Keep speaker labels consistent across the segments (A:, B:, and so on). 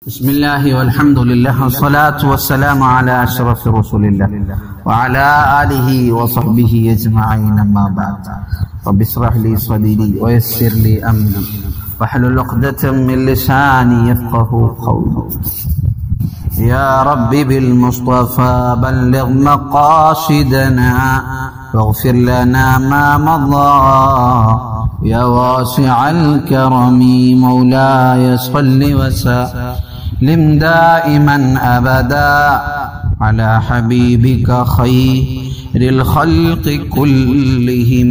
A: بسم الله والحمد لله والصلاة والسلام على أشرف رسول الله وعلى آله وصحبه أجمعين أما بعد رب اشرح لي صدري ويسر لي أمري واحلل عقدة من لساني يفقه قولي يا رب بالمصطفى بلغ مقاصدنا واغفر لنا ما مضى يا واسع الكرم مولاي صل وسلم دائما أبدا على حبيبك خير الخلق كلهم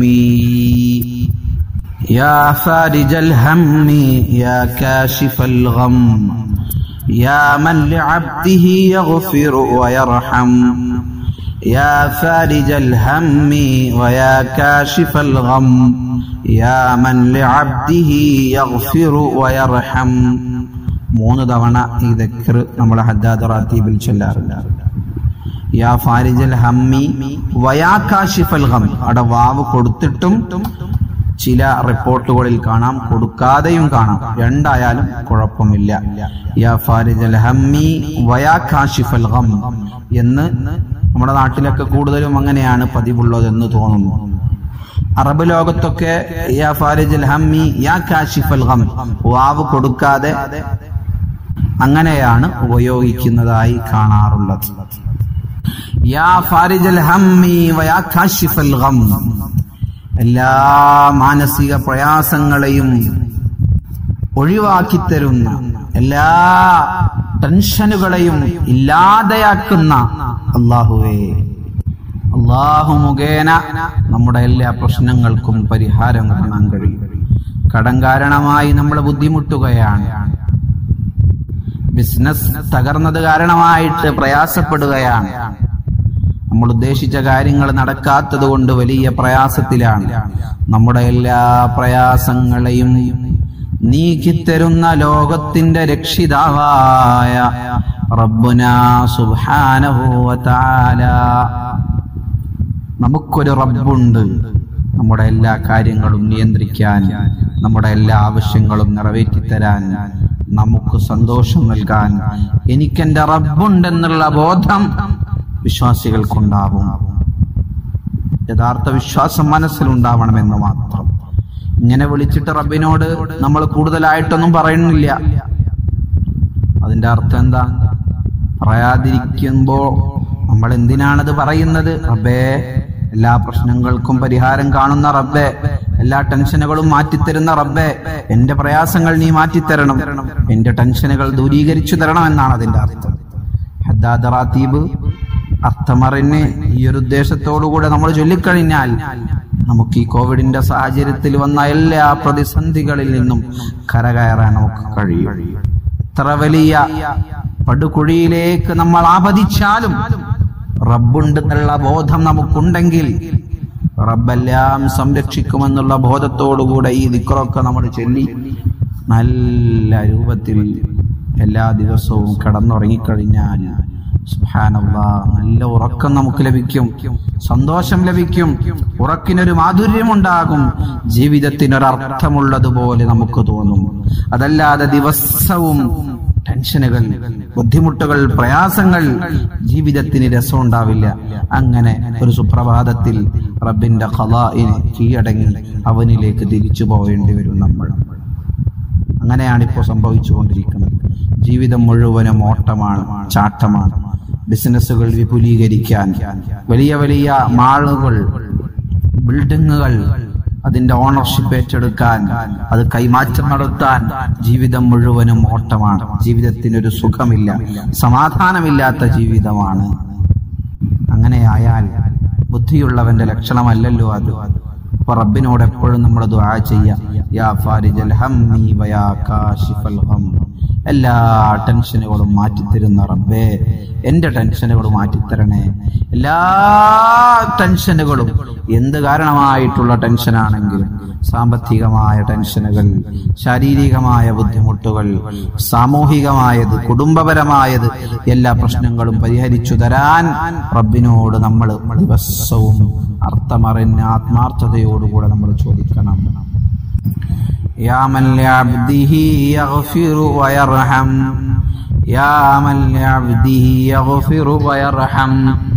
A: يا فارج الهم يا كاشف الغم يا من لعبده يغفر ويرحم يا فارج الهم ويا كاشف الغم يا من لعبده يغفر ويرحم മൂന്ന് തവണ ഈ ദിക്ർ നമ്മുടെ ഹദ്ദാദ് റാത്തീബിൽ ചൊല്ലാറുണ്ട്. യാ ഫാരിജൽ ഹമ്മി വയാ കാശിഫൽ ഗം, അവിടെ വാവ് കൊടുത്തിട്ടും ചില റിപ്പോർട്ടുകളിൽ കാണാം, കൊടുക്കാതെയും കാണാം. രണ്ടായാലും കുഴപ്പമില്ല. യാ ഫാരിജൽ ഹമ്മി വയാ കാശിഫൽ ഗം എന്ന് നമ്മുടെ നാട്ടിലൊക്കെ കൂടുതലും അങ്ങനെയാണ് പതിവുള്ളതെന്ന് തോന്നുന്നു. അറബ് ലോകത്തൊക്കെ യാ ഫാരിജൽ ഹമ്മി യാ കാശിഫൽ ഗം വാവ് കൊടുക്കാതെ അങ്ങനെയാണ് ഉപയോഗിക്കുന്നതായി കാണാറുള്ളത്. യാ ഫാരിജൽ ഹമ്മി വയാ കാശിഫൽ ഗം, എല്ലാ മാനസിക പ്രയാസങ്ങളെയും ഒഴിവാക്കി തരുന്ന, എല്ലാ ടെൻഷനുകളെയും ഇല്ലാതെയാക്കുന്ന അല്ലാഹുവേ, അല്ലാഹു മുഖേന നമ്മുടെ എല്ലാ പ്രശ്നങ്ങൾക്കും പരിഹാരം കാണാൻ കഴിയും. കടം കാരണമായി നമ്മൾ ബുദ്ധിമുട്ടുകയാണ്, ബിസിനസ് തകർന്നത് കാരണമായിട്ട് പ്രയാസപ്പെടുകയാണ്, നമ്മൾ ഉദ്ദേശിച്ച കാര്യങ്ങൾ നടക്കാത്തത് കൊണ്ട് വലിയ പ്രയാസത്തിലാണ്. നമ്മുടെ എല്ലാ പ്രയാസങ്ങളെയും നീക്കിത്തരുന്ന ലോകത്തിന്റെ രക്ഷിതാവായ റബ്ബുനാ സുബ്ഹാനഹു വ തആല, നമുക്കൊരു റബ്ബുണ്ട്. നമ്മുടെ എല്ലാ കാര്യങ്ങളും നിയന്ത്രിക്കാൻ, നമ്മുടെ എല്ലാ ആവശ്യങ്ങളും നിറവേറ്റിത്തരാൻ, നമുക്ക് സന്തോഷം നൽകാൻ എനിക്കെന്റെ റബ്ബുണ്ടെന്നുള്ള ബോധം വിശ്വാസികൾക്കുണ്ടാവും. യഥാർത്ഥ വിശ്വാസം മനസ്സിലുണ്ടാവണമെന്ന് മാത്രം. ഇങ്ങനെ വിളിച്ചിട്ട് റബ്ബിനോട് നമ്മൾ കൂടുതലായിട്ടൊന്നും പറയുന്നില്ല. അതിന്റെ അർത്ഥം എന്താ? പറയാതിരിക്കുമ്പോ നമ്മൾ എന്തിനാണത് പറയുന്നത്? റബ്ബേ, എല്ലാ പ്രശ്നങ്ങൾക്കും പരിഹാരം കാണുന്ന റബ്ബേ, എല്ലാ ടെൻഷനുകളും മാറ്റിത്തരുന്ന റബ്ബേ, എന്റെ പ്രയാസങ്ങൾ നീ മാറ്റിത്തരണം, എന്റെ ടെൻഷനുകൾ ദൂരീകരിച്ചു തരണം എന്നാണ് അതിന്റെ അർത്ഥം. ഹദ്ദാദ് റാത്തീബ് അർത്ഥമറിഞ്ഞ് ഈ ഒരു ഉദ്ദേശത്തോടുകൂടെ നമ്മൾ ചൊല്ലിക്കഴിഞ്ഞാൽ നമുക്ക് ഈ കോവിഡിന്റെ സാഹചര്യത്തിൽ വന്ന എല്ലാ പ്രതിസന്ധികളിൽ നിന്നും കരകയറാൻ നമുക്ക് കഴിയും. എത്ര വലിയ പടുകുഴിയിലേക്ക് നമ്മൾ ആപതിച്ചാലും റബ്ബുണ്ടെന്നുള്ള ബോധം നമുക്കുണ്ടെങ്കിൽ റബ്ബെല്ലാം സംരക്ഷിക്കുമെന്നുള്ള ബോധത്തോടുകൂടെ ഈ ദിക്റൊക്കെ നമ്മൾ ചൊല്ലി നല്ല രൂപത്തിൽ എല്ലാ ദിവസവും കിടന്നുറങ്ങിക്കഴിഞ്ഞാൽ സുബ്ഹാനല്ലാഹ്, നല്ല ഉറക്കം നമുക്ക് ലഭിക്കും, സന്തോഷം ലഭിക്കും, ഉറക്കിനൊരു മാധുര്യമുണ്ടാകും, ജീവിതത്തിനൊരർത്ഥമുള്ളതുപോലെ നമുക്ക് തോന്നും. അതല്ലാതെ ദിവസവും ടെൻഷനുകൾ, ബുദ്ധിമുട്ടുകൾ, പ്രയാസങ്ങൾ, ജീവിതത്തിന് രസമുണ്ടാവില്ല. അങ്ങനെ ഒരു സുപ്രഭാതത്തിൽ റബ്ബിന്റെ ഖളാഇന് കീഴടങ്ങി അവനിലേക്ക് തിരിച്ചു പോവേണ്ടി വരും നമ്മൾ. അങ്ങനെയാണിപ്പോ സംഭവിച്ചുകൊണ്ടിരിക്കുന്നത്. ജീവിതം മുഴുവനും ഓട്ടമാണ്, ചാട്ടമാണ്. ബിസിനസ്സുകൾ വിപുലീകരിക്കാൻ, വലിയ വലിയ മാളുകൾ, ബിൽഡിങ്ങുകൾ, അതിന്റെ ഓണർഷിപ്പ് ഏറ്റെടുക്കാൻ, അത് കൈമാറ്റം നടത്താൻ, ജീവിതം മുഴുവനും ഓട്ടമാണ്. ജീവിതത്തിനൊരു സുഖമില്ല, സമാധാനമില്ലാത്ത ജീവിതമാണ്. അങ്ങനെയായാൽ ബുദ്ധിയുള്ളവന്റെ ലക്ഷണമല്ലല്ലോ അത്. അപ്പൊ റബ്ബിനോട് എപ്പോഴും നമ്മൾ ദുആ ചെയ്യാം, യാ ഫാരിജൽ ഹമ്മി വയാ കാശിഫൽ ഗം, എല്ലാ ടെൻഷനുകളും മാറ്റിത്തരുന്ന റബ്ബേ, എന്റെ ടെൻഷനുകൾ മാറ്റിത്തരണേ. എല്ലാ ടെൻഷനുകളും, എന്ത് കാരണമായിട്ടുള്ള ടെൻഷനാണെങ്കിലും, സാമ്പത്തികമായ ടെൻഷനുകൾ, ശാരീരികമായ ബുദ്ധിമുട്ടുകൾ, സാമൂഹികമായത്, കുടുംബപരമായത്, എല്ലാ പ്രശ്നങ്ങളും പരിഹരിച്ചു തരാൻ റബ്ബിനോട് നമ്മൾ ദിവസവും അർത്ഥമറിഞ്ഞ ആത്മാർത്ഥതയോടുകൂടെ നമ്മൾ ചോദിക്കണം. യാ മൻ ലിഅബ്ദിഹി യഗ്ഫിറു വയർഹം യാ മൻ ലിഅബ്ദിഹി യഗ്ഫിറു വയർഹം,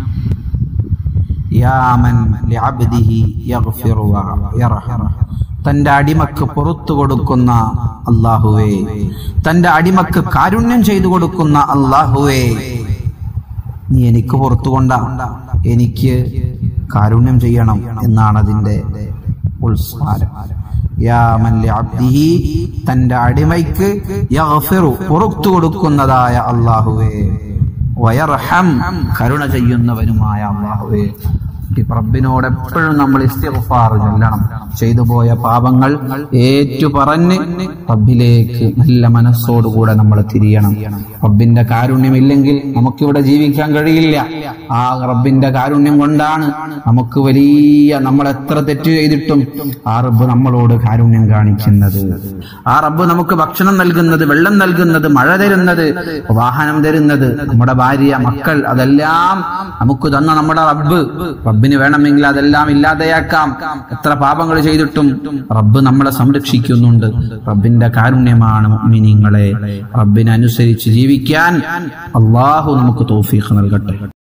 A: യാ മൻ ലിഅബ്ദിഹി യഗ്ഫിറു വയർഹം. തന്റെ അടിമക്ക് പുറത്തു കൊടുക്കുന്ന അല്ലാഹുവേ, തന്റെ അടിമക്ക് കാരുണ്യം ചെയ്തു കൊടുക്കുന്ന അല്ലാഹുവേ, നീ എനിക്ക് പുറത്തു കൊണ്ട എനിക്ക് കാരുണ്യം ചെയ്യണം എന്നാണ് അതിന്റെ ഉത്സാരം. യാ മൻ ലിഅബ്ദിഹി, തന്റെ അടിമയ്ക്ക് യഗ്ഫിറു പുറത്തു കൊടുക്കുന്നതായ അല്ലാഹുവേ, വയർഹം കരുണ ചെയ്യുന്നവനുമായ അല്ലാഹുവേ. റബ്ബിനോട് എപ്പോഴും നമ്മൾ ഇസ്തിഗ്ഫാർ ചൊല്ലണം. ചെയ്തു പോയ പാപങ്ങൾ ഏറ്റുപറഞ്ഞ് റബ്ബിലേക്ക് നല്ല മനസ്സോടുകൂടെ നമ്മൾ തിരിയണം. റബ്ബിന്റെ കാരുണ്യമില്ലെങ്കിൽ നമുക്കിവിടെ ജീവിക്കാൻ കഴിയില്ല. ആ റബ്ബിന്റെ കാരുണ്യം കൊണ്ടാണ് നമുക്ക് നമ്മൾ എത്ര തെറ്റ് ചെയ്തിട്ടും ആ റബ്ബ് നമ്മളോട് കാരുണ്യം കാണിക്കുന്നത്. ആ റബ്ബ് നമുക്ക് ഭക്ഷണം നൽകുന്നത്, വെള്ളം നൽകുന്നത്, മഴ തരുന്നത്, വാഹനം തരുന്നത്, നമ്മുടെ ഭാര്യ, മക്കൾ, അതെല്ലാം നമുക്ക് തന്ന നമ്മുടെ റബ്ബ്. റബ്ബിന് വേണമെങ്കിൽ അതെല്ലാം ഇല്ലാതെയാക്കാം. എത്ര പാപങ്ങൾ ചെയ്തിട്ടും റബ്ബ് നമ്മളെ സംരക്ഷിക്കുന്നുണ്ട്. റബ്ബിന്റെ കാരുണ്യമാണ് മുഅ്മിനീങ്ങളെ. റബ്ബിനനുസരിച്ച് ജീവിക്കാൻ അല്ലാഹു നമുക്ക് തൗഫീഖ് നൽകട്ടെ.